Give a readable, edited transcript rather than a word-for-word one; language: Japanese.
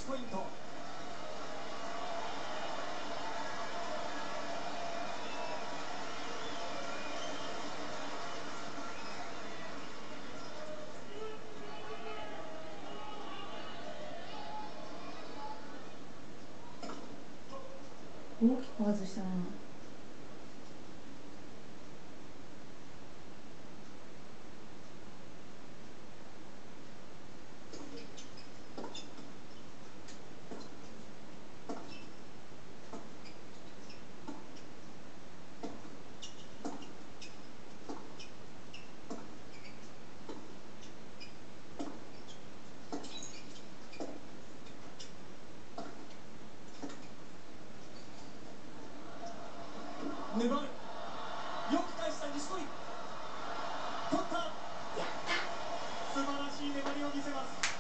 チポイント。 大きく外したな。 粘る。よく返した錦織。取った。やった。素晴らしい粘りを見せます。